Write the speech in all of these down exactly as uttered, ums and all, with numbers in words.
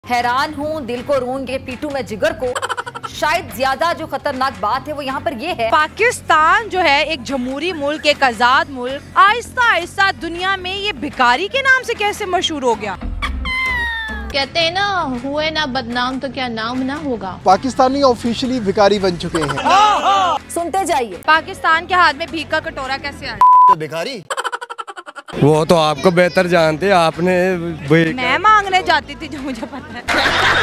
हैरान हूँ दिल को रूंग के पीटू में जिगर को। शायद ज्यादा जो खतरनाक बात है वो यहाँ पर ये है, पाकिस्तान जो है एक जमहूरी मुल्क, एक आजाद मुल्क, आहिस्ता आहिस्ता दुनिया में ये भिखारी के नाम से कैसे मशहूर हो गया। कहते हैं ना, हुए ना बदनाम तो क्या नाम ना होगा। पाकिस्तानी ऑफिशियली भिखारी बन चुके हैं। सुनते जाइए। पाकिस्तान के हाथ में भीख का कटोरा कैसे आया? तो भिखारी वो तो आपको बेहतर जानते, आपने मैं मांगने जाती थी जो मुझे पता है।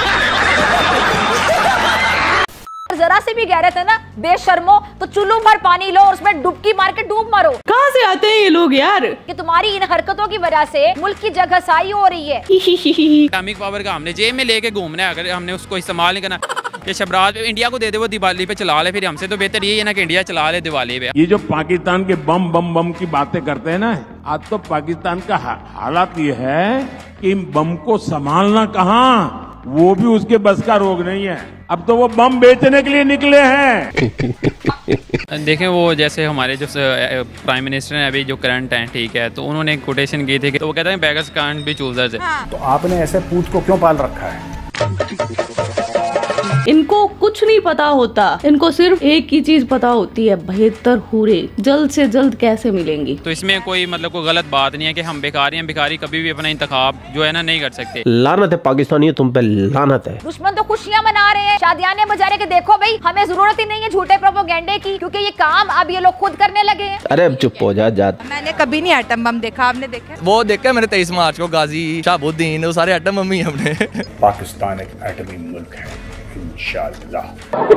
जरा से भी कह रहे थे ना बेशर्मो, तो चुल्लू भर पानी लो और उसमें डुबकी मार के डूब मरो। कहाँ से आते हैं ये लोग यार? कि तुम्हारी इन हरकतों की वजह से मुल्क की जगहसाई हो रही है। इस्लामिक पावर का हमने जेब में लेके घूमना है, अगर हमने उसको इस्तेमाल नहीं करना। ये शबराज इंडिया को दे दे, वो दिवाली पे चला ले, फिर हमसे तो बेहतर ये है ना कि इंडिया चला ले दिवाली पे। ये जो पाकिस्तान के बम बम बम की बातें करते हैं ना, आज तो पाकिस्तान का हालात ये है कि बम को संभालना कहाँ, वो भी उसके बस का रोग नहीं है। अब तो वो बम बेचने के लिए निकले हैं। देखें वो जैसे हमारे जो प्राइम मिनिस्टर हैं अभी जो करंट हैं, ठीक है, तो उन्होंने एक कोटेशन की थी कि तो वो कहते हैं बेगर्स कांट बी चूजर्स। हाँ। तो आपने ऐसे पूत को क्यों पाल रखा है? इनको कुछ नहीं पता होता, इनको सिर्फ एक ही चीज पता होती है, बेहतर हूरे जल्द से जल्द कैसे मिलेंगी। तो इसमें कोई मतलब कोई गलत बात नहीं है कि हम बेकारी हैं। भिखारी कभी भी अपना इंतखाब जो है ना नहीं कर सकते। लानत है पाकिस्तानी, तुम पे लानत है। दुश्मन तो खुशियां मना रहे हैं, शादियाने बजा रहे, कि देखो भाई हमें जरूरत ही नहीं है झूठे प्रोपेगेंडे की, क्योंकि ये काम अब ये लोग खुद करने लगे हैं। अरे अब चुप हो जा जात। मैंने कभी नहीं एटम बम देखा, आपने देखा? वो देखा मैंने तेईस मार्च को, गाजी शाहबुद्दीन, वो सारे एटम बम ही हमने। पाकिस्तान एक एटमी मुल्क है इंशाअल्लाह।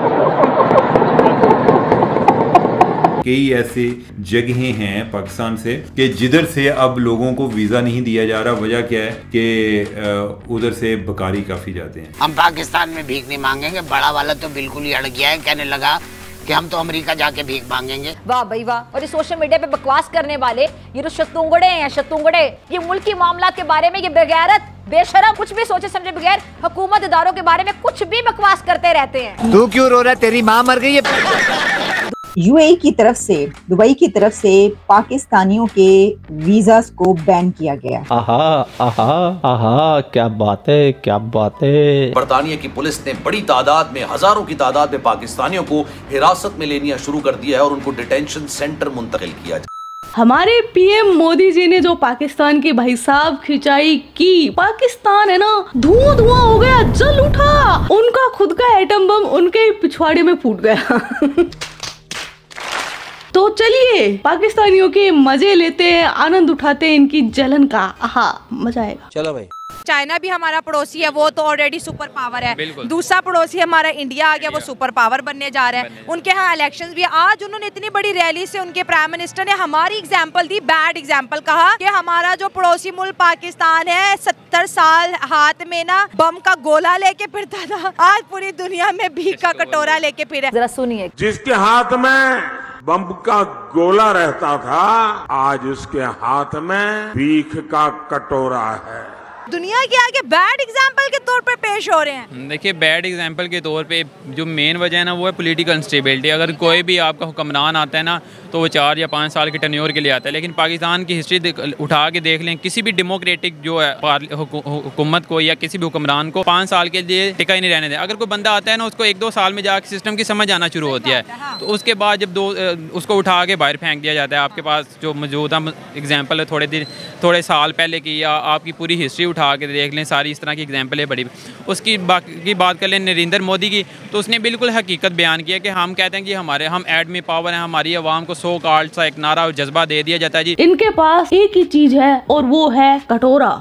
कई ऐसे जगहें हैं पाकिस्तान से कि जिधर से अब लोगों को वीजा नहीं दिया जा रहा। वजह क्या है कि उधर से बकारी काफी जाते हैं। हम पाकिस्तान में भीख नहीं मांगेंगे। बड़ा वाला तो बिल्कुल ही अड़ गया है, कहने लगा कि हम तो अमेरिका जाके भीख मांगेंगे। वाह भाई वाह। और ये सोशल मीडिया पे बकवास करने वाले ये जो शतुंगड़े हैं, शतुंगड़े, ये मुल्की मामला के बारे में ये बेगैरत बेशरम कुछ भी सोचे समझे बगैर हुकूमत इदारों के बारे में कुछ भी बकवास करते रहते हैं। तू क्यों रो रहा है? तेरी माँ मर गई है। यूएई की तरफ से, दुबई की तरफ से पाकिस्तानियों के वीजास को बैन किया गया। आहा आहा आहा, क्या बात है, क्या बात है। बरतानिया की पुलिस ने बड़ी तादाद में, हजारों की तादाद में पाकिस्तानियों को हिरासत में लेना शुरू कर दिया है और उनको डिटेंशन सेंटर मुंतकिल किया। हमारे पीएम मोदी जी ने जो पाकिस्तान की भाई साहब खिंचाई की, पाकिस्तान है ना धुआं धुआं हो गया, जल उठा। उनका खुद का एटम बम उनके पिछवाड़े में फूट गया। तो चलिए पाकिस्तानियों के मजे लेते हैं, आनंद उठाते हैं इनकी जलन का। आहा, मजा आएगा। चलो भाई। चाइना भी हमारा पड़ोसी है, वो तो ऑलरेडी सुपर पावर है। दूसरा पड़ोसी हमारा इंडिया आ गया, वो सुपर पावर बनने जा रहा है। उनके यहाँ इलेक्शंस भी, आज उन्होंने इतनी बड़ी रैली से उनके प्राइम मिनिस्टर ने हमारी एग्जांपल दी, बैड एग्जांपल कहा कि हमारा जो पड़ोसी मुल्क पाकिस्तान है सत्तर साल हाथ में ना बम का गोला लेके फिरता था, आज पूरी दुनिया में भीख का कटोरा लेके फिर। जरा सुनिए। जिसके हाथ में बम का गोला रहता था, आज उसके हाथ में भीख का कटोरा है। दुनिया के आगे बैड एग्जाम्पल के तौर पे पेश हो रहे हैं। देखिए बैड एग्जाम्पल के तौर पे जो मेन वजह है ना वो है पॉलिटिकल इंस्टेबिलिटी। अगर कोई भी आपका हुक्मरान आता है ना तो वो चार या पाँच साल के टर्न्योर के लिए आता है, लेकिन पाकिस्तान की हिस्ट्री उठा के देख लें, किसी भी डेमोक्रेटिक जो है हुकूमत को या किसी भी हुक्मरान को पाँच साल के लिए टिका ही नहीं रहने दें। अगर कोई बंदा आता है ना उसको एक दो साल में जाकर सिस्टम की समझ आना शुरू होती है, तो उसके बाद जब दो उसको उठा के बाहर फेंक दिया जाता है। आपके पास जो मौजूदा एग्जाम्पल है थोड़े दिन थोड़े साल पहले की, या आपकी पूरी हिस्ट्री उठा के देख लें, सारी इस तरह की एग्जाम्पल है बड़ी। उसकी बाकी बात कर लें नरेंद्र मोदी की, तो उसने बिल्कुल हकीकत बयान किया कि हम कहते हैं कि हमारे हम एडमी पावर हैं, हमारी आवाम को सो कॉल्ड सा एक नारा और जज्बा दे दिया जाता है जी। इनके पास एक ही चीज है और वो है कटोरा।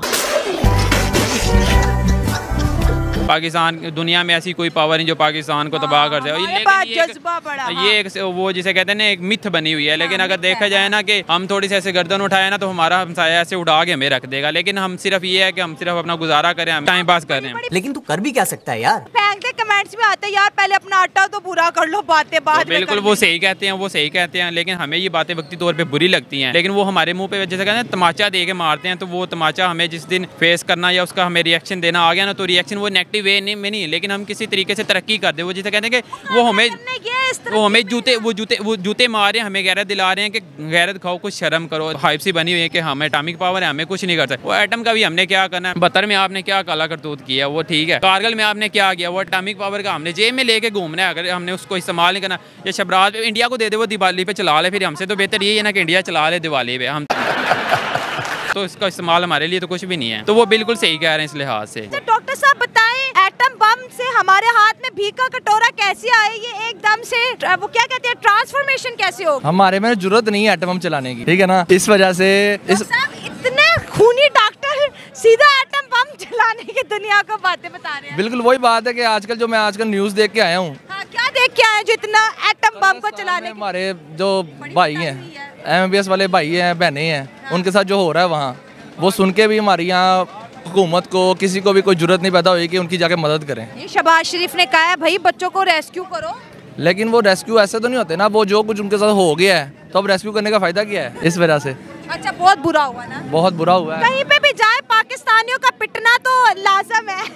पाकिस्तान दुनिया में ऐसी कोई पावर नहीं जो पाकिस्तान को तबाह कर दे। ये एक वो जिसे कहते हैं ना एक मिथ बनी हुई है, लेकिन अगर देखा जाए ना कि हम थोड़ी सी ऐसे गर्दन उठाए ना तो हमारा हमसाया ऐसे उठा के हमें रख देगा, लेकिन हम सिर्फ ये है कि हम सिर्फ अपना गुजारा करें, हम टाइम पास करें। लेकिन तू कर भी क्या सकता है यार? फेंकते कमेंट्स में आते हैं यार, पहले अपना आटा तो पूरा कर लो, बातें बाद में। बिल्कुल वो सही कहते हैं, वो सही कहते हैं, लेकिन हमें ये बातें वक्ती तौर पे बुरी लगती हैं, लेकिन वो हमारे मुंह पे जैसे कहते हैं तमाचा दे के मारते हैं। तो वो तमाचा हमें जिस दिन फेस करना या उसका हमें रिएक्शन देना आ गया ना, तो रिएक्शन वो नेगेटिव वाली वे नहीं में नहीं, लेकिन हम किसी तरीके से तरक्की कर दे। वो जिसे कहते हैं कि वो हमें वो हमें जूते वो जूते वो जूते मार रहे हैं, हमें गैरत दिला रहे हैं कि गैरत खाओ, कुछ शर्म करो। हाइप सी बनी हुई है कि हमें एटॉमिक पावर है, हमें कुछ नहीं कर सकते। वो एटम का भी हमने क्या करना है। बहत्तर में आपने क्या काला करतूत किया वो ठीक है, कारगिल में आपने क्या किया, वो एटॉमिक पावर का हमने जेब में लेके घूमना है, अगर हमने उसको इस्तेमाल नहीं करना। ये शबराज इंडिया को दे दे, वो दिवाली पे चला ले, फिर हमसे तो बेहतर ये है ना कि इंडिया चला ले दिवाली पे, हम तो इसका इस्तेमाल हमारे लिए तो कुछ भी नहीं है। तो वो बिल्कुल सही कह रहे हैं इस लिहाज से। डॉक्टर साहब बताएं, एटम बम से हमारे हाथ में भीख का कटोरा कैसे आए, ये एकदम से वो क्या कहते हैं ट्रांसफॉर्मेशन कैसे हो? हमारे में जरूरत नहीं है एटम बम चलाने की, ठीक है ना, इस वजह से इस इतने खूनी डॉक्टर सीधा एटम बम चलाने की दुनिया को बातें बता रहे हैं। बिल्कुल वही बात है कि आजकल जो मैं आजकल न्यूज देख के आया हूँ। हाँ, क्या देख के आए जो इतना एटम बम को चलाने? हमारे जो भाई हैं, एम बी एस वाले भाई हैं, बहनें हैं, उनके साथ जो हो रहा है वहाँ, वो सुन के भी हमारी यहाँ हुकूमत को, किसी को भी कोई जरूरत नहीं पैदा हुई कि उनकी जाके मदद करें। ये शहबाज शरीफ ने कहा है भाई बच्चों को रेस्क्यू करो, लेकिन वो रेस्क्यू ऐसे तो नहीं होते ना, वो जो कुछ उनके साथ हो गया है तो अब रेस्क्यू करने का फायदा क्या है इस वजह से। अच्छा, बहुत बुरा हुआ ना? बहुत बुरा हुआ है। कहीं पे भी जाए पाकिस्तानियों का पिटना तो लाजम है।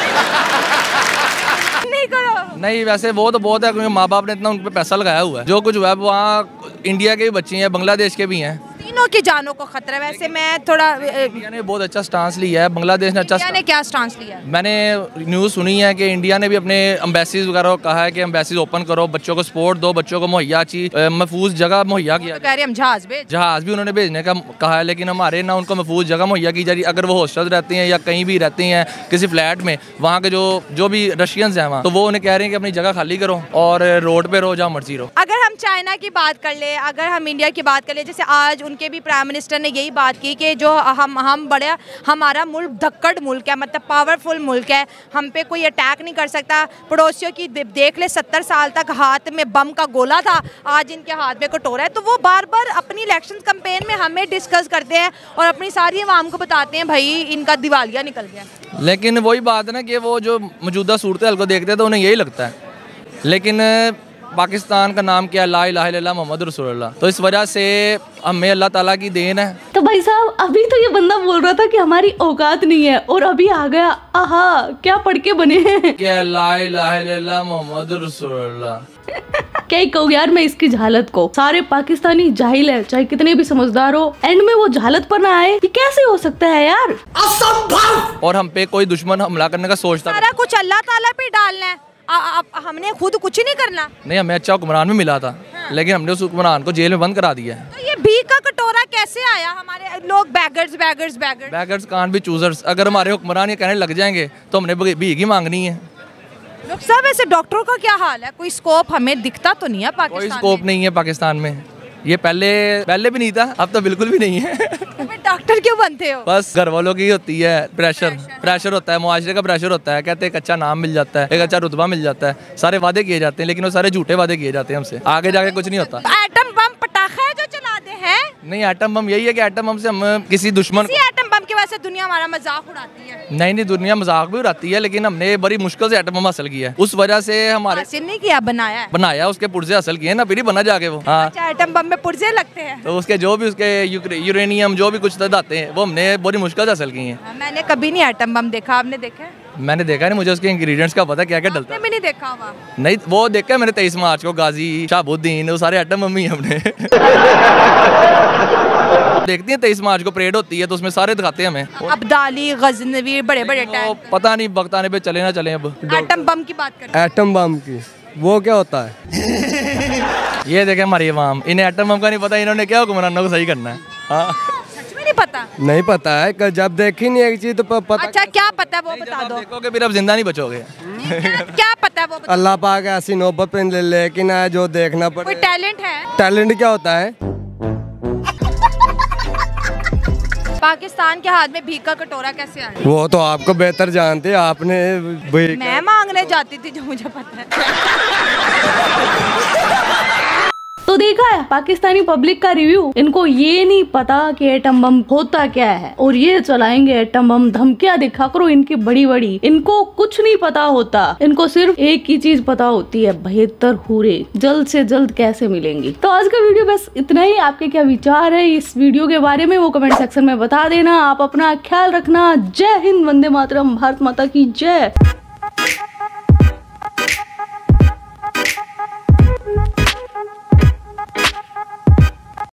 नहीं करो। नहीं, वैसे वो तो बहुत है क्योंकि माँ बाप ने इतना उन पे पैसा लगाया हुआ है। जो कुछ हुआ है वहाँ इंडिया के भी बच्चे हैं, बांग्लादेश के भी हैं, तीनों की जानों को खतरा है। वैसे मैं थोड़ा इंडिया ने बहुत अच्छा स्टांस लिया है, बांग्लादेश ने अच्छा इंडिया ने क्या स्टांस लिया? मैंने न्यूज़ सुनी है कि इंडिया ने भी अपने एम्बेसीज वगैरह को कहा है कि एम्बेसीज ओपन करो, बच्चों को सपोर्ट दो, बच्चों को मुहैया अच्छी महफूज जगह मुहैया किया। कह रहे हम जहाज भेज जहाज भी उन्होंने भेजने का कहा है, लेकिन हमारे ना उनको महफूज जगह मुहैया की जा रही। अगर वो हॉस्टल रहते हैं या कहीं भी रहते हैं किसी फ्लैट में, वहाँ के जो जो भी रशियंस हैं वहाँ, तो वो उन्हें कह रहे हैं कि अपनी जगह खाली करो और रोड पे रहो, जहाँ मर्जी रहो। अगर हम चाइना की बात कर ले, अगर हम इंडिया की बात कर ले, जैसे आज उनके भी प्राइम मिनिस्टर ने यही बात की कि जो हम हम बड़े हमारा मुल्क धक्कड़ मुल्क है, मतलब पावरफुल मुल्क है, हम पे कोई अटैक नहीं कर सकता। पड़ोसियों की देख ले, सत्तर साल तक हाथ में बम का गोला था, आज इनके हाथ में कटोरा है। तो वो बार बार अपनी इलेक्शन कैंपेन में हमें डिस्कस करते हैं और अपनी सारी आवाम को बताते हैं भाई इनका दिवालिया निकल गया। लेकिन वही बात है ना कि वो जो मौजूदा सूरत हाल को देखते हैं तो उन्हें यही लगता है, लेकिन पाकिस्तान का नाम क्या है, ला इलाहा इल्लल्लाह मोहम्मद रसूलुल्लाह। तो इस वजह से हमें अल्लाह ताला की देन है। तो भाई साहब अभी तो ये बंदा बोल रहा था कि हमारी औकात नहीं है और अभी आ गया आहा क्या पढ़ के बने हैं, क्या ला इलाहा इल्लल्लाह मोहम्मद रसूलुल्लाह। क्या ही कहूँ यार मैं इसकी जहालत को। सारे पाकिस्तानी जाहिल है, चाहे कितने भी समझदार हो, एंड में वो जहालत पर ना आए, ये कैसे हो सकता है यार, असंभव। और हम पे कोई दुश्मन हमला करने का सोचता, सारा कुछ अल्लाह ताला पे डालना है, आ, आ, हमने खुद कुछ नहीं करना। नहीं, हमें अच्छा हुक्मरान भी मिला था, हाँ। लेकिन हमने उस हुक्मरान को जेल में बंद करा दिया है। तो ये भीख का कटोरा कैसे आया? हमारे लोग beggars beggars beggars beggars can't be choosers. अगर हमारे हुक्मरान ये कहने लग जाएंगे तो हमने भीख ही मांगनी है। डॉक्टर साहब ऐसे डॉक्टरों का क्या हाल है? कोई स्कोप हमें दिखता तो नहीं है पाकिस्तान में? कोई स्कोप नहीं है पाकिस्तान में। ये पहले पहले भी नहीं था, अब तो बिल्कुल भी नहीं है। डॉक्टर क्यों बनते हो? बस घर वालों की होती है प्रेशर प्रेशर होता है, मुआशरे का प्रेशर होता है। कहते हैं एक अच्छा नाम मिल जाता है, एक अच्छा रुतबा मिल जाता है, सारे वादे किए जाते हैं, लेकिन वो सारे झूठे वादे किए जाते हैं हमसे, आगे जाके कुछ नहीं होता। एटम बम पटाखा है जो चलाते हैं? नहीं, एटम बम यही है कि एटम बम से हम किसी दुश्मन को... एटम बम की वजह से दुनिया हमारा मजाक उड़ाती है। नहीं नहीं, दुनिया मजाक भी उड़ाती है, लेकिन हमने बड़ी मुश्किल से एटम बम हासिल किया है। उस वजह से हमारे हासिल नहीं किया, बनाया है। बनाया, उसके पुर्जे हासिल किए ना, फिर ही बना जाके वो। हाँ, अच्छा, एटम बम में पुर्जे लगते हैं, तो उसके जो भी उसके यूरेनियम जो भी कुछ आते हैं वो हमने बड़ी मुश्किल से हासिल किए हैं। मैंने कभी नहीं एटम बम देखा, आपने देखा है? मैंने देखा नहीं, मुझे उसके इंग्रेडिएंट्स का पता क्या क्या डलता है। मैंने नहीं देखा हुआ। नहीं, वो देखा है मैंने तेईस मार्च को, गाजी शाहबुद्दीन, वो सारे एटम बम ही हमने। देखती हैं तेईस मार्च को परेड होती है तो उसमें सारे दिखाते हैं हमें, अब्दाली, गजनवी, बड़े बड़े टैंक। पता नहीं बगताने पे चले ना चले। अब एटम बम की बात करें। एटम बम की वो क्या होता है? ये देखें हमारी अवाम, इन्हें एटम बम का नहीं पता, इन्होंने क्या हुक्मरानों को सही करना है। हाँ, सच में नहीं पता? नहीं पता है, जब देखी नहीं एक चीज तो पता। अच्छा, क्या पता है वो बता दो। देखोगे फिर अब जिंदा नहीं बचोगे। क्या पता है वो बता। अल्लाह पाक ऐसी नौबत पे ले, लेकिन है जो देखना पड़े। कोई टैलेंट है? टैलेंट क्या होता है? पाकिस्तान के हाथ में भीख का कटोरा कैसे आया? वो तो आपको बेहतर जानते हैं, आपने मैं मांगने जाती थी जो मुझे पता है। तो देखा है पाकिस्तानी पब्लिक का रिव्यू, इनको ये नहीं पता कि एटम बम होता क्या है और ये चलाएंगे एटम बम, धमकियां दिखा करो इनकी बड़ी बड़ी। इनको कुछ नहीं पता होता, इनको सिर्फ एक ही चीज पता होती है, बेहतर हूरे जल्द से जल्द कैसे मिलेंगी। तो आज का वीडियो बस इतना ही। आपके क्या विचार है इस वीडियो के बारे में वो कमेंट सेक्शन में बता देना। आप अपना ख्याल रखना। जय हिंद, वंदे मातरम, भारत माता की जय।